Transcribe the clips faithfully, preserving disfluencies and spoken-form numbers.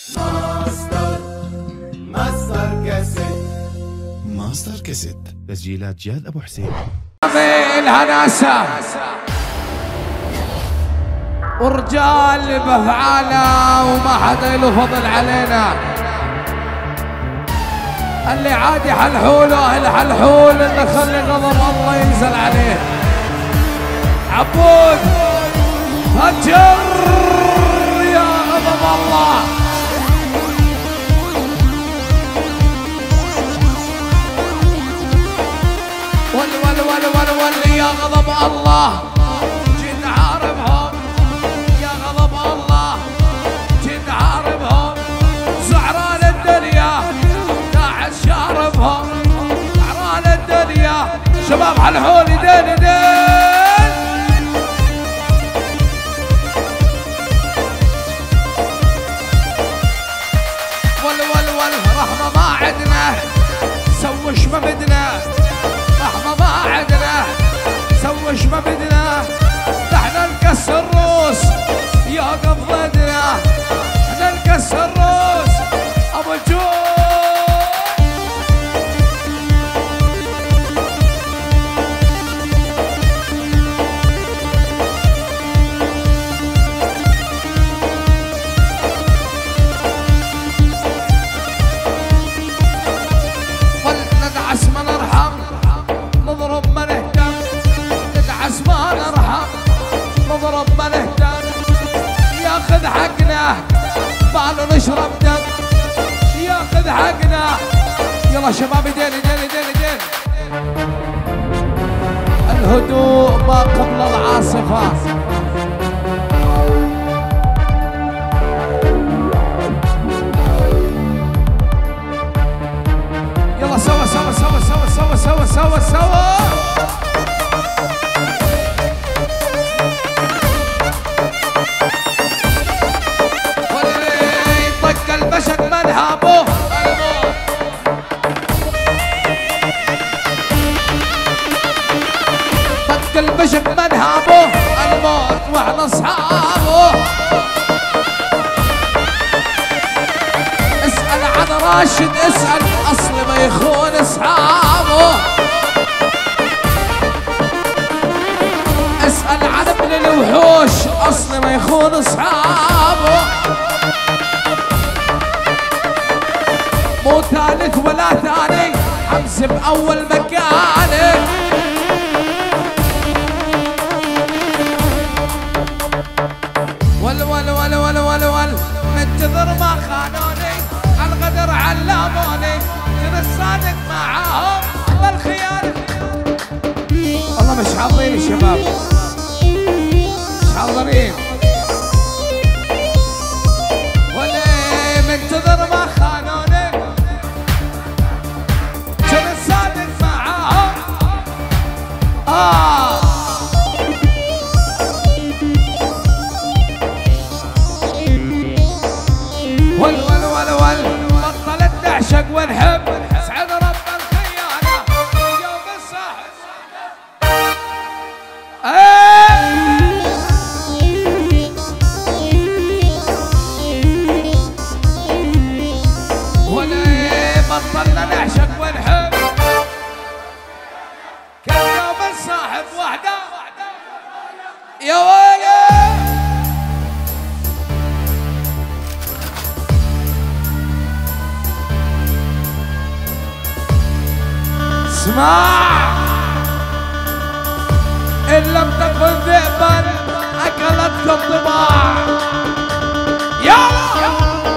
ماستر ماستر كاسيت ماستر كاسيت تسجيلات جاد ابو حسين. الهناسة ورجال بافعاله وما حدا له فضل علينا. اللي عادي حلحوله الحلحول اللي خلي غضب الله ينزل عليه. عبود فجر يا غضب الله. ول ول ول ول ول يا غضب الله. جيت عارفهم يا غضب الله. جيت عارفهم سعران الدنيا داعس شاربهم. سعران الدنيا شباب حلحول دين دين. ول ول ول رحمة ما عدنا سوش ما بدنا. رحمة ما عدنا سوش ما بدنا. احنا نكسر الروس يوقف ضدنا. احنا نكسر الروس ابو الجود. ندعس ما نرحم نضرب ما نهتم. ندعس ما نرحم نضرب ما نهتم. ياخذ حقنا باله نشرب دم. ياخذ حقنا. يلا شباب دين دين دين دين. الهدوء ما قبل العاصفة. يلا سوا سوا سوا سوا سوا سوا سوا سوا. واللي طق البشر ملهبه طق البشر ملهبه الموت واحنا اصحابه. اسأل عن راشد اسأل اصل ما يخون اصحابه. اسأل عن ابن الوحوش اصل ما يخون اصحابه. مو ثالث ولا ثاني حمزة باول مكانه. ول ول ول ول ول ول منتظر ما خانوني عالغدر علموني. كنت صادق معاهم بالخيانة. والله مش حاضرين الشباب مش حاضرين. ولا منتظر ما خانوني كنت صادق معاهم. آه ول ول ول ول بطلت نعشق ونحب. سعد رب الخيانة يوم الصاحب. ولا بطلنا نعشق ونحب. كل يوم الصاحب وحده يا ويلي. اسمع إن لم تكن ذئبا أكلتك الطباع. يلا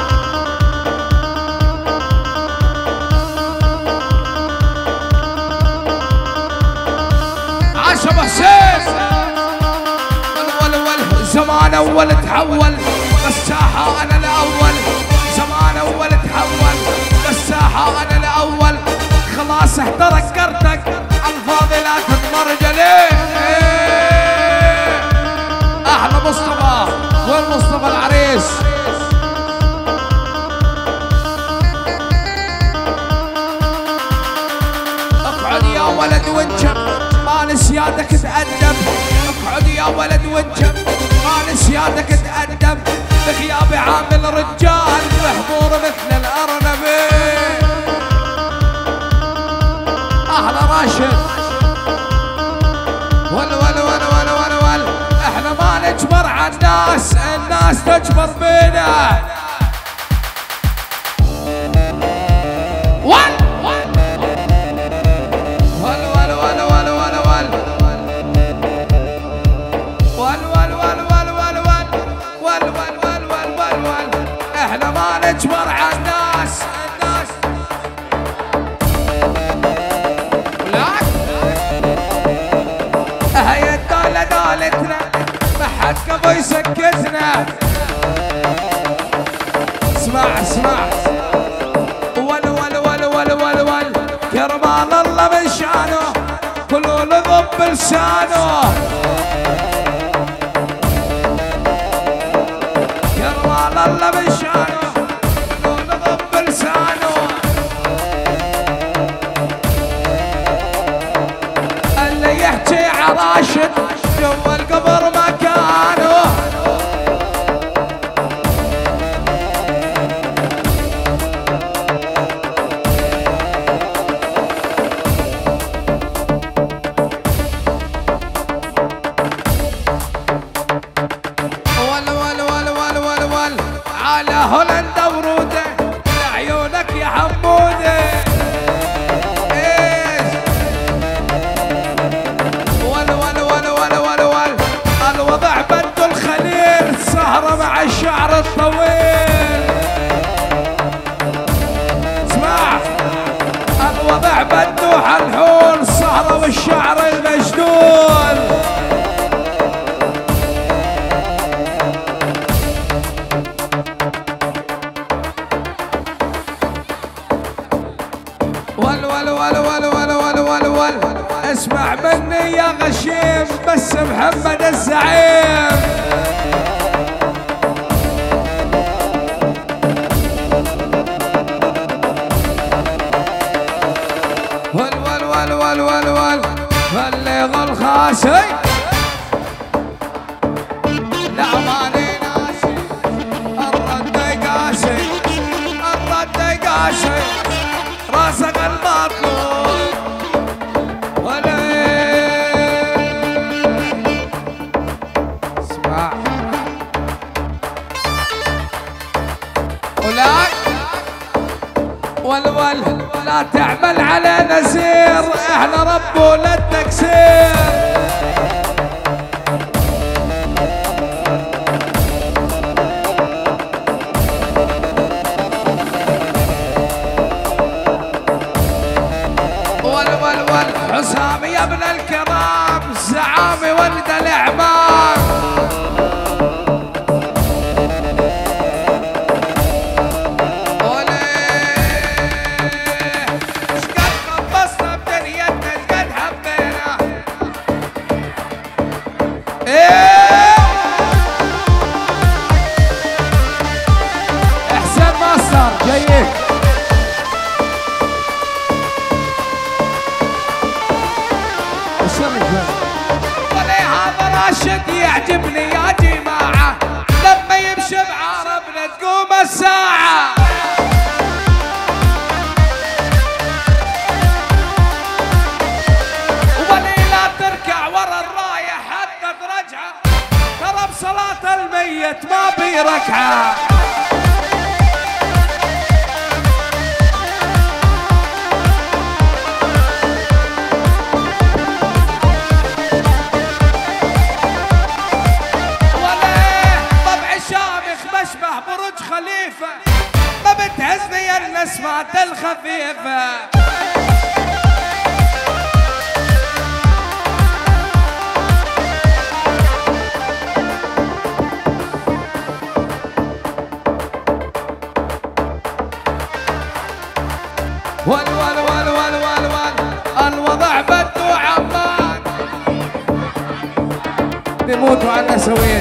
عاش ابو حسين. ول ول ول زمان اول تحول بالساحة انا الاول. زمان اول تحول بالساحة انا الاول. خلاص احترق كرتك الفاضي لا تتمرج ليه. احلى مصطفى والمصطفى العريس. اقعد يا ولد وانجب مال سيادك تأدب. اقعد يا ولد وانجب مال سيادك تأدب. بغيابي عامل رجال محظور مثل الأرنب. أهلا راشد. ول ول ول ول ول ول احنا ما نجبر على الناس، الناس تجبر بينا. ول ول ول ول ول ول ول ول ول ول ول ول ول ول ول ول ول ول احنا ما نجبر على الناس، الناس هيا الدولة دولتنا ما حد قبل يسكتنا. اسمع اسمع ول ول ول ول ول ول كرمال الله من شانه كلوا لضب بلسانه. كرمال الله من شانه كلوا لضب بلسانه. اللي يحكي عراشد جوا القبر مكانه. ول ول ول ول ول ول على هولندا وروده لعيونك يا حموده. الوضع بده الخليل سهرة مع الشعر الطويل. اسمع الوضع بده حلحول سهرة والشعر المجنون. ول ول ول ول ول ول ول ول اسمع مني يا غشيم بس محمد الزعيم. ول ول ول ول ول ول بلغ الخاسي لا ماني ناسي الرد قاسي الرد قاسي راسك المطلوب. ولا اسمع ولاك والول لا تعمل علينا زير احنا رب ولدك سير. حسامي يا ابن الكرام زعامي ولد الاعمام. وليه شقد خبصنا بدنيتنا شقد حبينا. ايه احسن ماستر جايك. ولي هذا راشد يعجبني يا جماعة لما يمشي بعربنا تقوم الساعة. ولي لا تركع ورا الراية حتى ترجعه ترى بصلاة الميت ما بيركعه. برج خليفة ما بتهزني يا النسمات الخفيفة. ول ول ول ول ول ول الوضع بده عمان بيموتوا عنا سويت.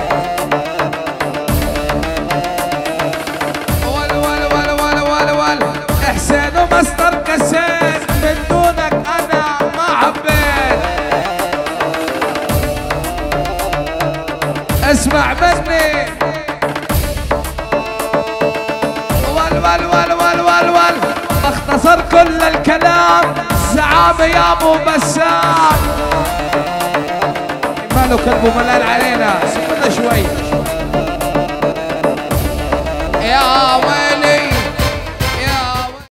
حسين ومستر كسيت من دونك انا ما حبيت. اسمع مني اختصر كل الكلام زعامة يا ابو بسام. ماله كلبه ملان علينا سيبنا شوي.